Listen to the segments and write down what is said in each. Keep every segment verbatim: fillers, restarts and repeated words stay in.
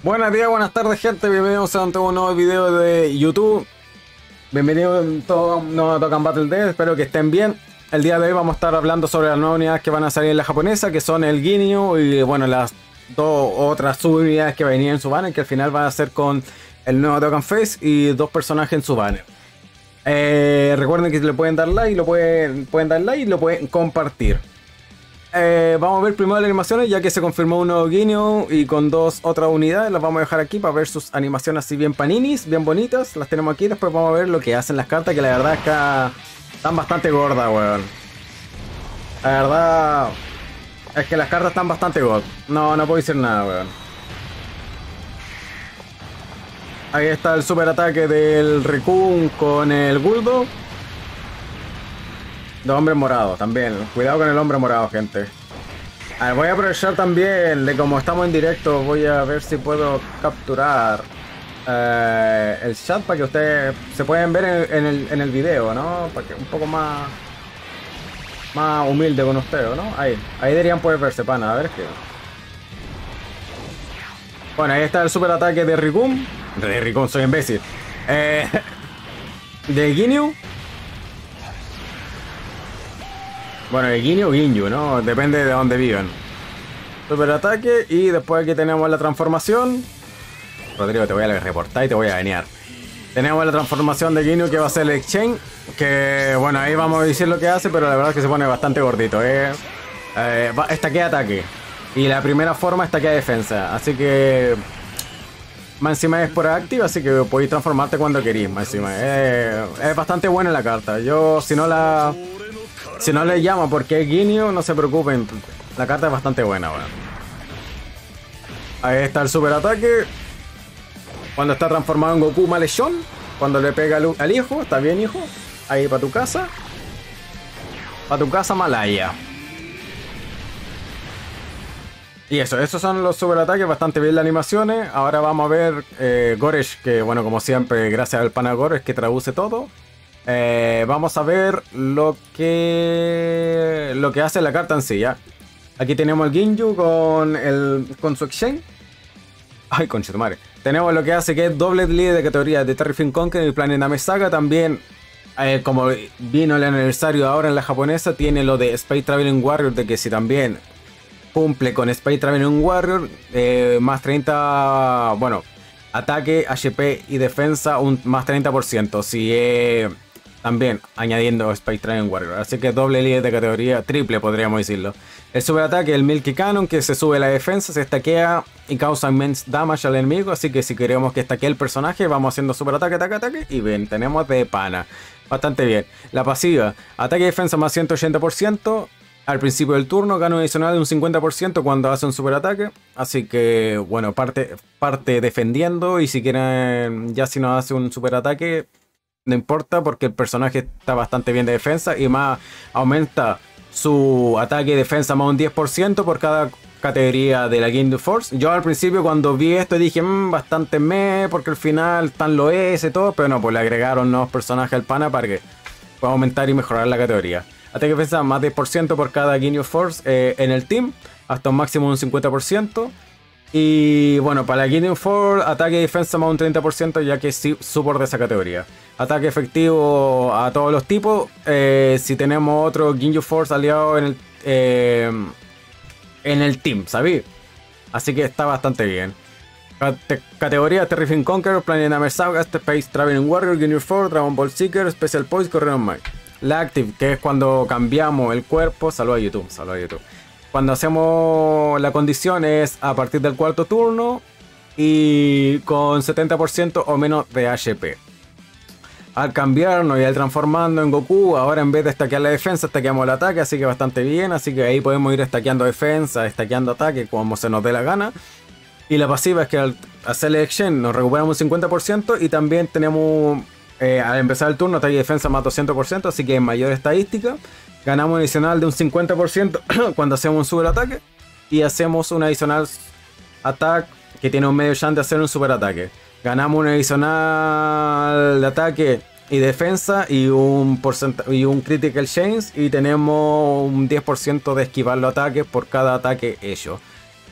Buenos días, buenas tardes, gente. Bienvenidos a un nuevo video de YouTube. Bienvenidos a todo un nuevo Dokkan Battle Day. Espero que estén bien. El día de hoy vamos a estar hablando sobre las nuevas unidades que van a salir en la japonesa, que son el Ginyu y bueno, las dos otras subunidades que venían en su banner, que al final van a ser con el nuevo Dokkan Face y dos personajes en su banner. Eh, recuerden que le pueden dar like, lo pueden, pueden dar like y lo pueden compartir. Eh, vamos a ver primero las animaciones, ya que se confirmó un nuevo Ginyu y con dos otras unidades. Las vamos a dejar aquí para ver sus animaciones así bien paninis, bien bonitas. Las tenemos aquí, después vamos a ver lo que hacen las cartas, que la verdad es que están bastante gordas, weón. La verdad es que las cartas están bastante god. No, no puedo decir nada, weón. Ahí está el super ataque del Rikun con el Guldo. De hombre morado también. Cuidado con el hombre morado, gente. A ver, voy a aprovechar también de como estamos en directo. Voy a ver si puedo capturar eh, el chat para que ustedes se pueden ver en, en, el, en el video, ¿no? Para que un poco más más humilde con ustedes, ¿no? Ahí, ahí deberían poder verse, pana. A ver qué. Bueno, ahí está el super ataque de Rikun. De Rikun, soy imbécil. Eh, de Ginyu. Bueno, el Ginyu, Ginyu, ¿no? Depende de dónde vivan. Super ataque y después aquí tenemos la transformación. Rodrigo, te voy a reportar y te voy a banear. Tenemos la transformación de Ginyu que va a ser el Exchange. Que, bueno, ahí vamos a decir lo que hace, pero la verdad es que se pone bastante gordito, ¿eh? eh estaquea ataque. Y la primera forma estaquea defensa. Así que... más encima es por active, así que podéis transformarte cuando queréis, más encima. Eh, es bastante buena la carta. Yo, si no la... Si no le llamo porque es Ginyu, no se preocupen. La carta es bastante buena, bueno. Ahí está el super ataque. Cuando está transformado en Goku Malechón. Cuando le pega al, al hijo. Está bien, hijo. Ahí para tu casa. Para tu casa, Malaya. Y eso, esos son los super ataques. Bastante bien las animaciones. Ahora vamos a ver eh, Goresh. Que bueno, como siempre, gracias al pana Goresh que traduce todo. Eh, vamos a ver lo que lo que hace la carta en sí, ¿ya? Aquí tenemos el Ginyu con el con su Exchange. Ay, conchetumare. Tenemos lo que hace que es doble líder de categoría de Terrifying Conquer en el Planet Namek Saga. También, eh, como vino el aniversario ahora en la japonesa, tiene lo de Space Traveling Warrior, de que si también cumple con Space Traveling Warrior, eh, más treinta, bueno, ataque, H P y defensa, un más treinta por ciento. Si es... Eh, también añadiendo Space Traveling Warrior. Así que doble líder de categoría, triple podríamos decirlo. El super ataque, el Milky Cannon, que se sube la defensa, se estaquea y causa immense damage al enemigo. Así que si queremos que estaquee el personaje, vamos haciendo super ataque, ataque, ataque. Y ven, tenemos de pana. Bastante bien. La pasiva, ataque y defensa más ciento ochenta por ciento. Al principio del turno gana un adicional de un cincuenta por ciento cuando hace un super ataque. Así que, bueno, parte, parte defendiendo. Y si quieren, ya si no hace un super ataque, no importa porque el personaje está bastante bien de defensa. Y más aumenta su ataque y defensa más un diez por ciento por cada categoría de la Ginyu Force. Yo al principio cuando vi esto dije, mmm, bastante meh, porque al final están los S y todo. Pero no, pues le agregaron nuevos personajes al pana para que pueda aumentar y mejorar la categoría. Ataque y defensa más diez por ciento por cada Ginyu Force eh, en el team. Hasta un máximo de un cincuenta por ciento. Y bueno, para la Ginyu Force, ataque y defensa más un treinta por ciento, ya que es support de esa categoría. Ataque efectivo a todos los tipos. Eh, si tenemos otro Ginyu Force aliado en el, eh, en el team, ¿sabéis? Así que está bastante bien. Cate categoría Terrifying Conqueror, Planet Namek Saga, Space Traveling Warrior, Ginyu Force, Dragon Ball Seeker, Special Poise, Correon Mind. La Active, que es cuando cambiamos el cuerpo. Saludos a YouTube, saludos a YouTube. Cuando hacemos la condición es a partir del cuarto turno y con setenta por ciento o menos de H P. Al cambiarnos y al transformando en Goku, ahora en vez de stackear la defensa, stackeamos el ataque, así que bastante bien. Así que ahí podemos ir stackeando defensa, stackeando ataque como se nos dé la gana. Y la pasiva es que al hacer el exchange nos recuperamos un cincuenta por ciento y también tenemos, eh, al empezar el turno, ataque y defensa más doscientos por ciento, así que en mayor estadística. Ganamos un adicional de un cincuenta por ciento cuando hacemos un super ataque. Y hacemos un adicional ataque que tiene un medio chance de hacer un super ataque. Ganamos un adicional de ataque y defensa y un, y un critical chance. Y tenemos un diez por ciento de esquivar los ataques por cada ataque hecho.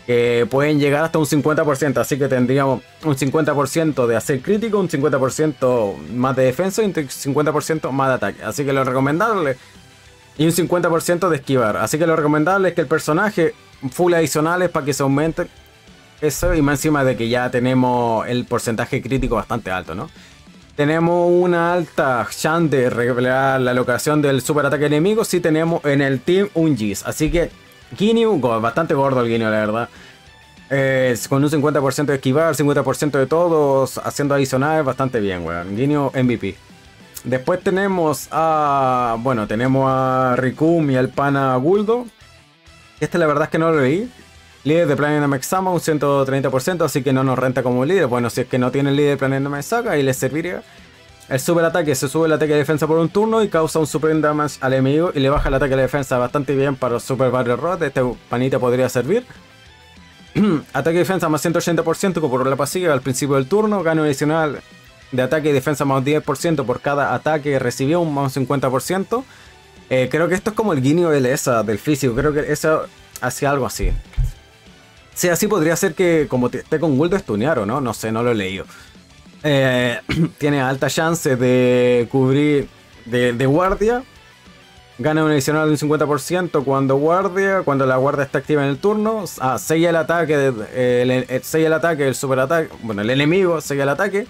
que pueden llegar hasta un cincuenta por ciento, así que tendríamos un cincuenta por ciento de hacer crítico, un cincuenta por ciento más de defensa y un cincuenta por ciento más de ataque. Así que lo recomendable, y un cincuenta por ciento de esquivar. Así que lo recomendable es que el personaje full adicionales para que se aumente eso, y más encima de que ya tenemos el porcentaje crítico bastante alto, ¿no? Tenemos una alta chance de revelar la locación del super ataque enemigo si tenemos en el team un Jizz. Así que Ginyu, bastante gordo el Ginyu, la verdad. Eh, con un cincuenta por ciento de esquivar, cincuenta por ciento de todos, haciendo adicionales, bastante bien, weón. Ginyu M V P. Después tenemos a... Bueno, tenemos a Rikum y al pana Guldo. Este la verdad es que no lo leí. Líder de Planet Exama, un ciento treinta por ciento, así que no nos renta como líder. Bueno, si es que no tiene el líder de Planet Exama, ahí les serviría. El super ataque, se sube el ataque de defensa por un turno y causa un super damage al enemigo y le baja el ataque de defensa bastante bien para los Super Battle Rod. Este panita podría servir. Ataque y defensa más ciento ochenta por ciento por la pasiva al principio del turno. Gano adicional de ataque y defensa más diez por ciento por cada ataque recibió, un más cincuenta por ciento. Eh, creo que esto es como el Ginyu L S del físico. Creo que eso hacía algo así. Sí, así podría ser que como esté con Guldo stunear o no. No sé, no lo he leído. Eh, tiene alta chance de cubrir de, de guardia. Gana un adicional de un cincuenta por ciento cuando guardia. Cuando la guardia está activa en el turno. Ah, sella el ataque. De, el, el, sella el ataque, el super ataque. Bueno, el enemigo sella el ataque.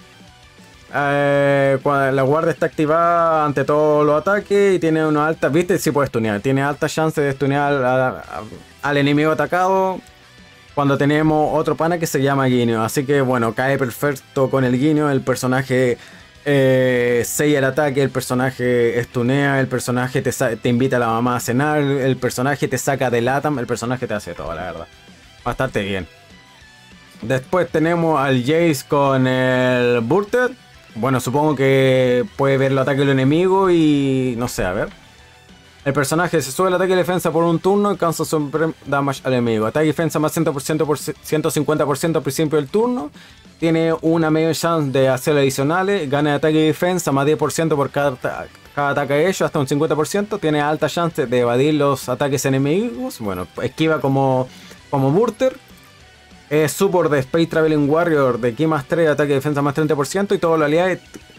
Eh, cuando la guardia está activada ante todos los ataques. Y tiene una alta. ¿Viste? Sí puede stunear. Tiene alta chance de stunear a, a, al enemigo atacado. Cuando tenemos otro pana que se llama Ginyu. Así que bueno, cae perfecto con el Ginyu. El personaje eh, sella el ataque. El personaje estunea. El personaje te, te invita a la mamá a cenar. El personaje te saca de Latam. El personaje te hace todo, la verdad. Bastante bien. Después tenemos al Jace con el Burter. Bueno, supongo que puede ver el ataque del enemigo y... no sé, a ver. El personaje se sube el ataque y defensa por un turno y causa super damage al enemigo. Ataque y defensa más cien por ciento por ciento cincuenta por ciento al principio del turno. Tiene una media chance de hacer adicionales. Gana ataque y defensa más diez por ciento por cada, cada ataque de ellos, hasta un cincuenta por ciento. Tiene alta chance de evadir los ataques enemigos. Bueno, esquiva como, como Burter. Es support de Space Traveling Warrior de Ki más tres, ataque y defensa más treinta por ciento. Y todo lo aliado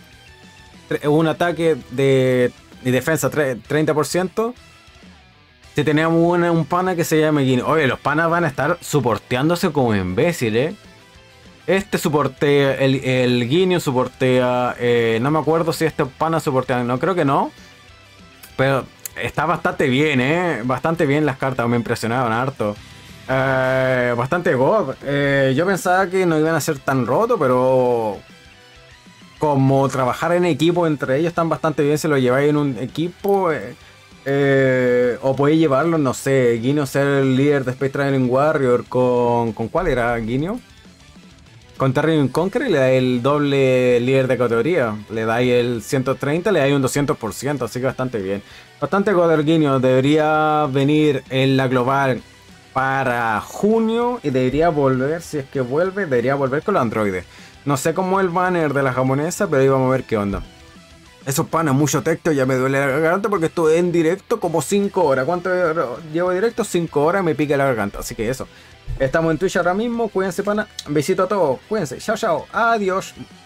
un ataque de... y defensa treinta por ciento. Si tenemos una, un pana que se llama Ginyu. Oye, los panas van a estar soporteándose como imbéciles. ¿eh? Este soportea, el, el Ginyu soportea. Eh, no me acuerdo si este pana soportea. No, creo que no. Pero está bastante bien, ¿eh? Bastante bien las cartas. Me impresionaron harto. Eh, bastante god. Eh, yo pensaba que no iban a ser tan rotos, pero... como trabajar en equipo entre ellos están bastante bien, se lo lleváis en un equipo eh, eh, o podéis llevarlo, no sé, Ginyu ser el líder de Space Traveling Warrior con... ¿con cuál era Ginyu? Con Terrible Conqueror le dais el doble líder de categoría, le dais el ciento treinta, le dais un doscientos por ciento, así que bastante bien. Bastante god el Ginyu, debería venir en la global para junio y debería volver, si es que vuelve, debería volver con los androides. No sé cómo es el banner de la japonesa, pero ahí vamos a ver qué onda. Esos panas, mucho texto, ya me duele la garganta porque estuve en directo como cinco horas. ¿Cuánto llevo directo? cinco horas, me pica la garganta. Así que eso. Estamos en Twitch ahora mismo, cuídense pana. Besito a todos, cuídense. Chao, chao. Adiós.